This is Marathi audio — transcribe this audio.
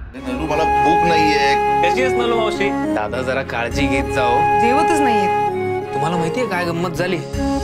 नलू मला भूक नाहीये. कशी आहेस मावशी? दादा जरा काळजी घेत जाओ. जेवतच नाहीये. तुम्हाला माहितीये काय गंमत झाली?